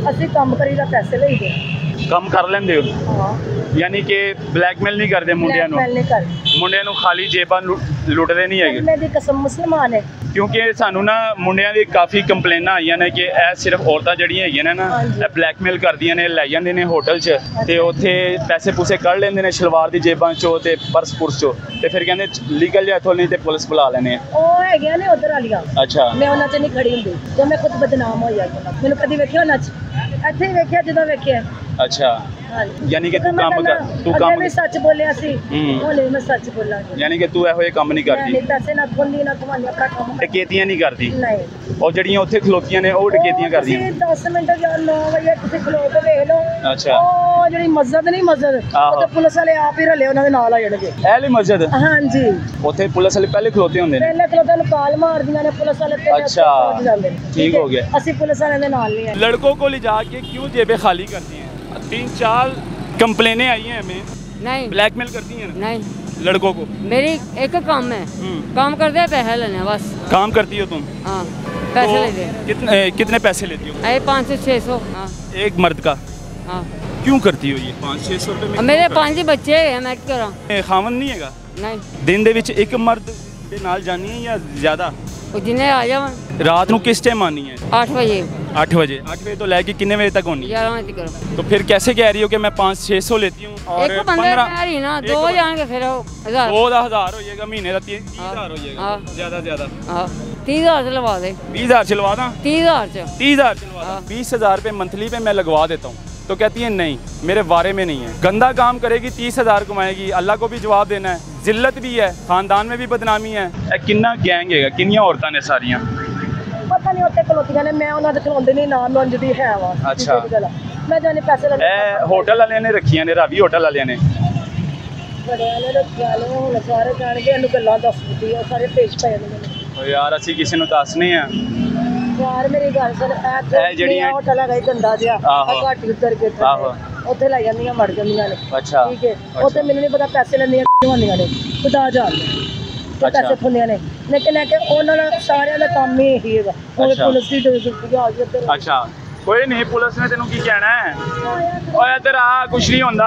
ਅਸੀਂ ਕੰਮ ਕਰੀਦਾ ਪੈਸੇ ਲਈਦੇ ਕੰਮ ਕਰ ਲੈਂਦੇ ਹੋ ਹਾਂ यानी कि ब्लैकमेल नहीं करते मुंडिया ਨਹੀਂ ਕਰ मुंडिया खाली जेबां लुटते नहीं है ਮੈਂ ਦੀ ਕਸਮ ਮੁਸਲਮਾਨ ਹੈ क्योंकि सानू ना मुंडिया की काफ़ी कंप्लेना आई ने कि सिर्फ औरतां जड़ियां हैगियां ने ना ब्लैकमेल करदियां ने लै जांदे ने होटल च ते उत्थे पैसे पूसे कढ़ लेंदे ने शलवार दी जेबां चो ते पर्स पुर्स चो ते फिर कहंदे लीगल जा इत्थों नहीं ते पुलिस बुला लैने ਉਹ ਹੈਗੀਆਂ ਨੇ ਉਧਰ ਵਾਲੀਆਂ अच्छा ਮੈਂ ਉਹਨਾਂ 'ਚ ਨਹੀਂ ਖੜੀ ਹੁੰਦੀ ਤੇ ਮੈਂ ਖੁਦ ਬਦਨਾਮ ਹੋ ਜਾਈ ਮੈਨੂੰ ਕਦੀ ਵੇਖਿਆ ਉਹਨਾਂ 'ਚ ਇੱਥੇ ਹੀ ਵੇਖਿਆ ਜਦੋਂ ਵੇਖਿਆ अच्छा यानी कि तू काम भी सच बोलिया सी होले मैं सच बोला यानी कि तू ਇਹੋ ਜਿਹੇ ਕੰਮ ਨਹੀਂ ਕਰਦੀ ਨਹੀਂ ਪੈਸੇ ਨਾ ਖੋਲੀ ਨਾ ਕਮਾਈ ਆਪਣਾ ਕੰਮ ਡਕੈਤੀਆਂ ਨਹੀਂ ਕਰਦੀ ਨਹੀਂ ਉਹ ਜਿਹੜੀਆਂ ਉੱਥੇ ਖਲੋਤੀਆਂ ਨੇ ਉਹ ਡਕੈਤੀਆਂ ਕਰਦੀਆਂ 10 ਮਿੰਟ ਜਾਂ 9 ਵਜੇ ਤੁਸੀਂ ਖਲੋ ਕੇ ਵੇਖ ਲਓ ਅੱਛਾ ਉਹ ਜਿਹੜੀ ਮਸਜਿਦ ਨਹੀਂ ਮਸਜਿਦ ਉਹ ਤਾਂ ਪੁਲਿਸ ਵਾਲੇ ਆਪ ਹੀ ਰਲੇ ਉਹਨਾਂ ਦੇ ਨਾਲ ਆ ਜਾਣਗੇ ਇਹ ਲਈ ਮਸਜਿਦ ਹਾਂਜੀ ਉੱਥੇ ਪੁਲਿਸ ਵਾਲੇ ਪਹਿਲੇ ਖਲੋਤੇ ਹੁੰਦੇ ਨੇ ਪਹਿਲੇ ਖਲੋਤੇ ਨੂੰ ਕਾਲ ਮਾਰਦੀਆਂ ਨੇ ਪੁਲਿਸ ਵਾਲੇ ਤੇ अच्छा ठीक हो गया ਅਸੀਂ ਪੁਲਿਸ ਵਾਲਿਆਂ ਦੇ ਨਾਲ ਨਹੀਂ ਆ लड़कों को ले जाके क्यों जेबें खाली करती हैं 3-4 कंप्लेनें आई हैं हमें नहीं ब्लैकमेल करती हैं नहीं लड़कों को मेरी एक काम है काम कर दे पैसे लेने बस काम करती हो तुम हाँ पैसे ले दे कितने पैसे लेती हो अरे 500-600 हाँ एक मर्द का हाँ क्यों करती हो ये 500-600 रुपये में मेरे 5 बच्चे हैं मैं क्या करा खावन नहीं हैगा नहीं दिन दे विच एक मर्द दे नाल जानी है या ज़्यादा जिन्हें आ जाओ रात ਨੂੰ किस टाइम आनी है 8 बजे 8 बजे तो लेके कितने बजे तक होनी है 11 बजे करो तो फिर कैसे कह रही हो कि मैं 500-600 लेती हूँ और एक बंदे कह रही ना 2 जाएंगे फिर 1000 2,000 हो जाएगा महीने का 30,000 हो जाएगा ज़्यादा हाँ 30,000 से लगा दे 20,000 चलवा दा 30,000 से 30,000 चलवा 20,000 रुपये मंथली पे मैं लगवा देता हूँ तो कहती है नहीं मेरे बारे में नहीं है गंदा काम करेगी 30,000 कमाएगी अल्लाह को भी जवाब देना है जिल्लत भी है खानदान में भी बदनामी है किन्ना गैंग है किन्नियां औरतां ने सारियां पता नहीं उत्ते खलोतियां ने मैं उन्हां दे खलोंदे नहीं नाम मंजदी है वा अच्छा मैं जाने पैसे ले होटल वाले ने रखियां ने रावी होटल वाले ने बड़े वाले रखियां ने हुण सारे जाणगे इन्हू गल्लां दस दित्ती ओ सारे पेश पए ने ओ यार ਅਸੀਂ ਕਿਸੇ ਨੂੰ ਦੱਸਨੇ ਆ यार मेरी गल सुन ਇਹ ਜਿਹੜੀਆਂ होटल है गंदा जिहा घाटी उतर के ਉੱਥੇ ਲੈ ਜਾਂਦੀਆਂ ਮੜ ਜਾਂਦੀਆਂ ਨੇ ਅੱਛਾ ਠੀਕ ਹੈ ਉੱਥੇ ਮੈਨੂੰ ਨਹੀਂ ਪਤਾ ਪੈਸੇ ਲੈਂਦੀਆਂ ਹੁੰਦੀਆਂ ਨੇ ਖੁਦਾ ਜਾਣਦਾ पैसे खुंदियां ने लेकिन है कि उन्होंने सारे का काम ही यही है पुलिस की ड्यूटी आ गई इधर अच्छा कोई नहीं पुलिस ने तेनू की कहना है ओए इधर आ कुछ नहीं होंदा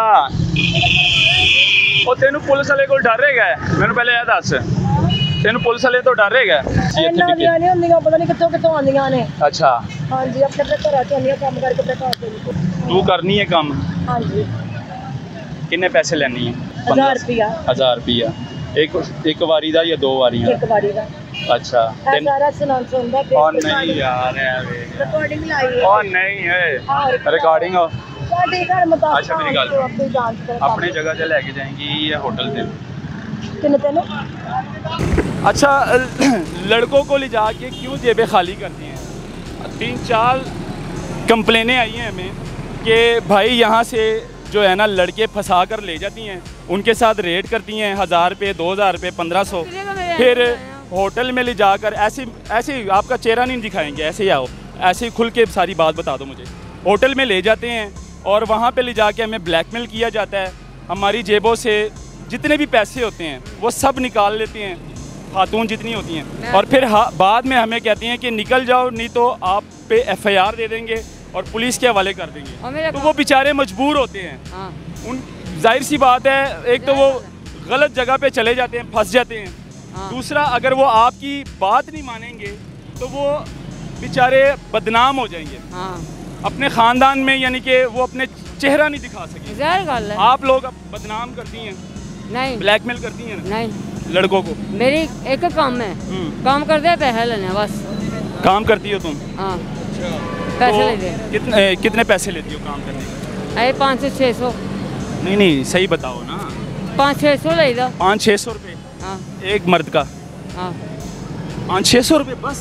ओ तेनू पुलिस वाले को डर रहेगा मैनू पहले यह दस तेनू पुलिस वाले तो डर रहेगा इन्ना दियां नहीं होंदियां पता नहीं कित्थों कित्थों आंदियां ने अच्छा हां जी अपने अपने घर च आंदियां काम करके अपने घर च तू करनी है काम हां जी कितने पैसे लेनी है 1000 रुपया 1000 रुपया एक बारी दा या 2 बारियां एक बारी दा अच्छा सारा सुनान सुनदा और नहीं यार रिकॉर्डिंग लाई है और नहीं है रिकॉर्डिंग अच्छा मेरी गल अपनी जगह से लेके जाएंगी या होटल से कितने तेन अच्छा लड़कों को ले जाके क्यों जेबें खाली करती हैं 3-4 कंप्लेनें आई हैं हमें कि भाई यहाँ से जो है ना लड़के फंसा कर ले जाती हैं उनके साथ रेड करती हैं 1000 रुपये 2,000 रुपये 1,500 फिर होटल में ले जाकर ऐसे आपका चेहरा नहीं दिखाएंगे ऐसे ही आओ ऐसे ही खुल के सारी बात बता दो मुझे होटल में ले जाते हैं और वहाँ पे ले जाके हमें ब्लैकमेल किया जाता है हमारी जेबों से जितने भी पैसे होते हैं वो सब निकाल लेते हैं खातून जितनी होती हैं और फिर बाद में हमें कहती हैं कि निकल जाओ नहीं तो आप पे FIR दे देंगे और पुलिस के हवाले कर देंगे तो वो बेचारे मजबूर होते हैं उन जाहिर सी बात है एक तो वो गलत जगह पे चले जाते हैं फंस जाते हैं दूसरा अगर वो आपकी बात नहीं मानेंगे तो वो बेचारे बदनाम हो जाएंगे अपने ख़ानदान में यानी कि वो अपने चेहरा नहीं दिखा सकेंगे आप लोग बदनाम करती हैं नहीं ब्लैकमेल करती हैं नहीं लड़कों को मेरी एक काम है काम कर दे पैसे लेने बस काम करती हो तुम हाँ पैसे ले दे कितने पैसे लेती हो काम करने के अरे 500-600 नहीं सही बताओ ना 500-600 ले दो 500-600 रुपये हाँ एक मर्द का हाँ 500-600 रुपये बस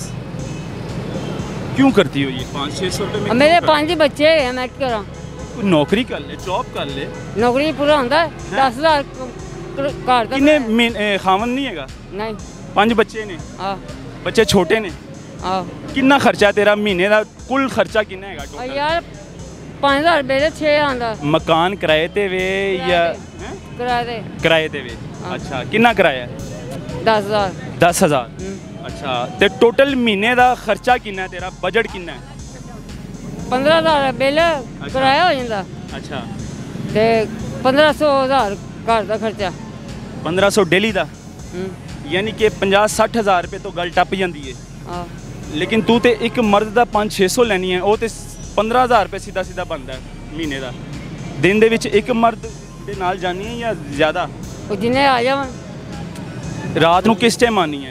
क्यों करती हो ये 500-600 रुपये में मेरे 5 बच्चे हैं मैं क्या करा नौकरी कर ले जॉब कर ले नौकरी पूरा होता है 10,000 घर तक किन्ने खावन नहीं हैगा नहीं 5 बच्चे ने हाँ बच्चे छोटे ने हाँ कितना खर्चा तेरा महीने का कुल खर्चा कितना हैगा टोटल यार 5,000 रुपये 6 आंदा मकान किराए ते वे या किराए ते वे अच्छा कितना किराया 10,000 10,000 अच्छा ते टोटल महीने का खर्चा कितना है तेरा बजट कितना है 15,000 बिल किराया हो जाता अच्छा ते 1500,000 घर का खर्चा 1500 डेली का हम्म, यानी कि 50-60 हज़ार रुपये तो गल टप जाती है हाँ लेकिन तू तो एक मर्द का 500-600 लैनी है वो तो 15,000 रुपये सीधा सीधा बनता है महीने का दिन दे विच एक मर्द दे नाल जानी है या ज़्यादा वो जिन्हें आ जावा रात को किस टाइम आनी है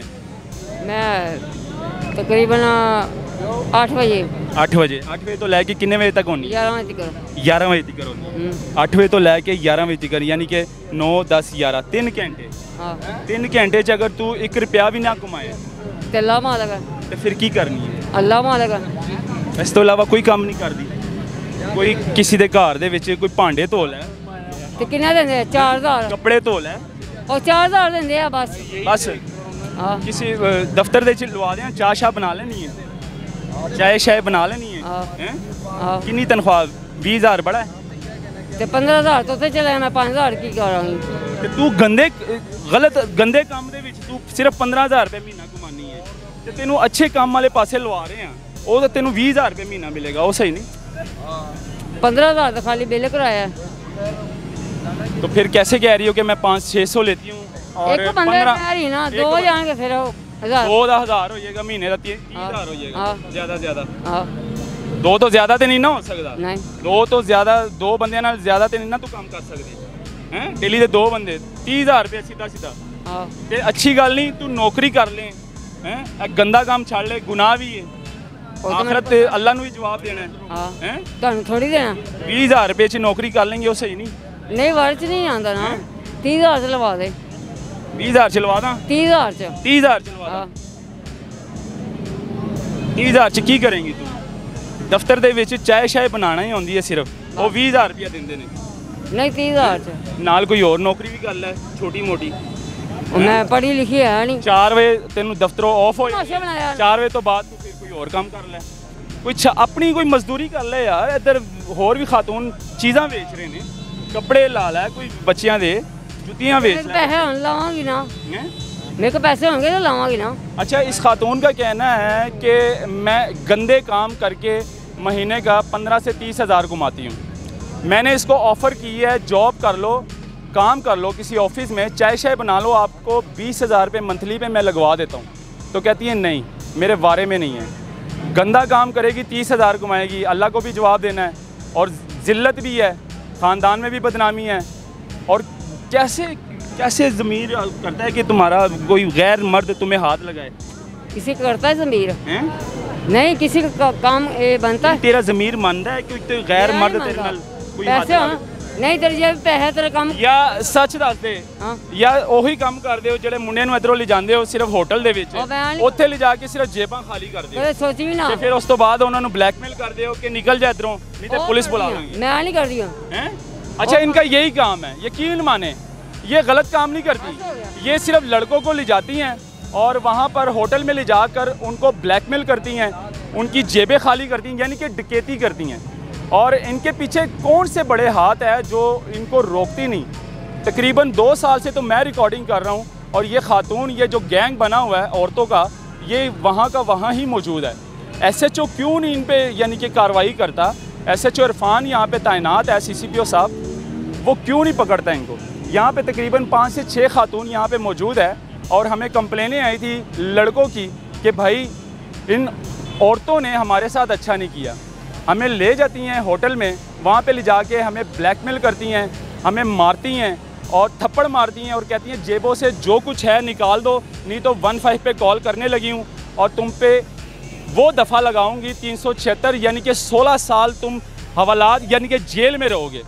मैं तकरीबन 8 बजे 8 बजे 8 बजे तो लैके किन्ने बजे तक होनी 11 बजे तक 11 बजे तक होनी 8 बजे तो लैके 11 बजे तक यानी कि 9 10 11 3 घंटे हाँ 3 घंटे च अगर तू 1 रुपया भी ना कमाए ते अल्लाह मालक है तो फिर की करनी है अल्लाह मालक है इस तो इलावा कोई काम नहीं करती कोई किसी के घर दे विच कोई भांडे धो लै ते किन्ने देंदे 4,000 कपड़े धो लै और 4,000 देंदे आ बस बस हाँ किसी दफ्तर दे लवा दें चाह शाह बना लेनी है चाय शाय बना लेनी है हाँ। हैं? हाँ कितनी तनख्वाह 20,000 बड़ा है ते 15,000 तो चले मैं 5,000 की करांगी ते तू गंदे काम दे विच तू सिर्फ 15,000 रुपये महीना कमानी है ते तेनू अच्छे काम वाले पासे लवा रहे हैं वो तो तेनू 20,000 रुपये महीना मिलेगा वो सही नहीं 15,000 तो खाली बिल कराया तो फिर कैसे कह रही हो कि मैं 500-600 लेती हूँ और एक बंदे 15 कह रही ना एक दो बंदे- जाएंगे फिर 1,000 2,000 हो जाएगा महीने का 30,000 हो जाएगा हाँ। ज़्यादा ज़्यादा हाँ दो तो ज़्यादा तो नहीं ना हो सकता नहीं दो तो ज़्यादा दो बंदे नाल ज़्यादा तो नहीं ना तू काम कर सकते हैं डेली के 2 बंदे 30,000 रुपये सीधा सीधा हाँ ते अच्छी गल नहीं तू नौकरी कर ले हैं गंदा काम छड़ ले गुनाह भी है तो आखिरत ते अल्लाह नू भी जवाब देना है हाँ हैं ਤੁਹਾਨੂੰ ਥੋੜੀ ਦੇਣਾ 20,000 रुपये च नौकरी कर लेंगे वो सही नहीं ਨਹੀਂ ਵਰ ਚ ਨਹੀਂ ਆਉਂਦਾ ਨਾ 30,000 ਚ ਲਵਾ ਦੇ 20,000 चलवा दा 30,000 ਚ 30,000 चलवा दा ਹਾਂ 30,000 च की करेंगी तू दफ्तर ਦੇ ਵਿੱਚ ਚਾਹ ਸ਼ਾਇ ਬਣਾਉਣਾ ਹੀ ਆਉਂਦੀ ਹੈ ਸਿਰਫ ਉਹ 20,000 ਰੁਪਏ ਦਿੰਦੇ ਨੇ ਨਹੀਂ 30,000 ਚ ਨਾਲ ਕੋਈ ਹੋਰ ਨੌਕਰੀ ਵੀ ਕਰ ਲੈ ਛੋਟੀ ਮੋਟੀ ਮੈਂ ਪੜ੍ਹੀ ਲਿਖੀ ਹੈ ਨਹੀਂ 4 ਵਜੇ ਤੈਨੂੰ ਦਫ਼ਤਰੋਂ ਆਫ ਹੋ ਤਮਾਸ਼ਾ ਬਣਾਇਆ 4 ਵਜੇ ਤੋਂ ਬਾਅਦ ਤੂੰ ਫਿਰ ਕੋਈ ਹੋਰ ਕੰਮ ਕਰ ਲੈ ਕੋਈ ਆਪਣੀ ਕੋਈ ਮਜ਼ਦੂਰੀ ਕਰ ਲੈ ਯਾਰ ਇੱਧਰ ਹੋਰ ਵੀ ਖਾਤੂਨ ਚੀਜ਼ਾਂ ਵੇਚ ਰਹੇ ਨੇ ਕੱਪੜੇ ਲਾ ਲੈ ਕੋਈ ਬੱਚਿਆਂ ਦੇ ਜੁੱਤੀਆਂ ਵੇਚ ਮੇਰੇ ਲੈ ਪੈਸੇ ਹੁਣ ਲਾਵਾਂਗੀ ਨਾ हैं? ਮੇਰੇ ਕੋਲ ਪੈਸੇ होंगे तो लावांगी ना अच्छा इस खातून का कहना है कि मैं गंदे काम करके महीने का 15 से 30 हज़ार कमाती हूँ मैंने इसको ऑफ़र की है जॉब कर लो काम कर लो किसी ऑफिस में चाय शाय बना लो आपको 20,000 रुपये मंथली पे मैं लगवा देता हूँ तो कहती है नहीं मेरे बारे में नहीं है गंदा काम करेगी 30,000 कमाएगी अल्लाह को भी जवाब देना है और ज़िल्लत भी है ख़ानदान में भी बदनामी है और कैसे कैसे ज़मीर करता है कि तुम्हारा कोई गैर मर्द तुम्हें हाथ लगाए किसी का करता है ज़मीर हैं नहीं किसी का काम ये बनता है तेरा ज़मीर मानता है कि कोई गैर मर्द तेरे नाल कोई हाथ पैसे लगाए? नहीं तेरे जेब पैसे तेरा काम या सच दस दे हाँ या ਉਹੀ ਕੰਮ ਕਰਦੇ ਹੋ ਜਿਹੜੇ ਮੁੰਡਿਆਂ ਨੂੰ ਇਧਰੋਂ ਲਿਜਾਂਦੇ ਹੋ ਸਿਰਫ ਹੋਟਲ ਦੇ ਵਿੱਚ ਉਹ ਮੈਂ ਨਹੀਂ- ਉੱਥੇ ਲਿਜਾ ਕੇ ਸਿਰਫ ਜੇਬਾਂ ਖਾਲੀ ਕਰਦੇ ਹੋ मैं सोची भी ना ਤੇ ਫਿਰ ਉਸ ਤੋਂ ਬਾਅਦ ਉਹਨਾਂ ਨੂੰ ਬਲੈਕਮੇਲ ਕਰਦੇ ਹੋ ਕਿ ਨਿਕਲ ਜਾ ਇਧਰੋਂ नहीं तो पुलिस बुला लेंगे मैं नहीं कर रही हूँ हैं अच्छा इनका यही काम है यकीन माने ये गलत काम नहीं करती ये सिर्फ लड़कों को ले जाती हैं और वहाँ पर होटल में ले जाकर उनको ब्लैकमेल करती हैं उनकी जेबें खाली करती हैं यानी कि डकैती करती हैं और इनके पीछे कौन से बड़े हाथ है जो इनको रोकती नहीं तकरीबन 2 साल से तो मैं रिकॉर्डिंग कर रहा हूँ और ये खातून ये जो गैंग बना हुआ है औरतों का ये वहाँ का वहाँ ही मौजूद है SHO क्यों नहीं इन पर यानी कि कार्रवाई करता SHO इरफान यहाँ पे तैनात है CCPO साहब वो क्यों नहीं पकड़ता इनको यहाँ पे तकरीबन 5 से 6 खातून यहाँ पे मौजूद है और हमें कंप्लेनें आई थी लड़कों की कि भाई इन औरतों ने हमारे साथ अच्छा नहीं किया हमें ले जाती हैं होटल में वहाँ पे ले जाके हमें ब्लैकमेल करती हैं हमें मारती हैं और थप्पड़ मारती हैं और कहती हैं जेबों से जो कुछ है निकाल दो नहीं तो 15 पे कॉल करने लगी हूँ और तुम पे वो दफ़ा लगाऊंगी 376 यानी कि 16 साल तुम हवालात यानी कि जेल में रहोगे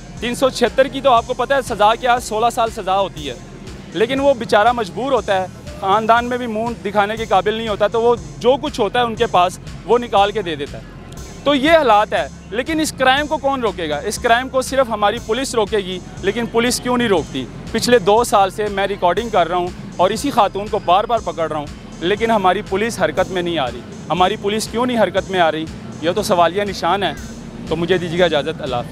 376 की तो आपको पता है सज़ा क्या 16 साल सज़ा होती है लेकिन वो बेचारा मजबूर होता है ख़ानदान में भी मुंह दिखाने के काबिल नहीं होता तो वो जो कुछ होता है उनके पास वो निकाल के दे देता है तो ये हालात है लेकिन इस क्राइम को कौन रोकेगा इस क्राइम को सिर्फ हमारी पुलिस रोकेगी लेकिन पुलिस क्यों नहीं रोकती पिछले 2 साल से मैं रिकॉर्डिंग कर रहा हूँ और इसी खातून को बार बार पकड़ रहा हूँ लेकिन हमारी पुलिस हरकत में नहीं आ रही हमारी पुलिस क्यों नहीं हरकत में आ रही यह तो सवालिया निशान है तो मुझे दीजिएगा इजाज़त अल्लाह।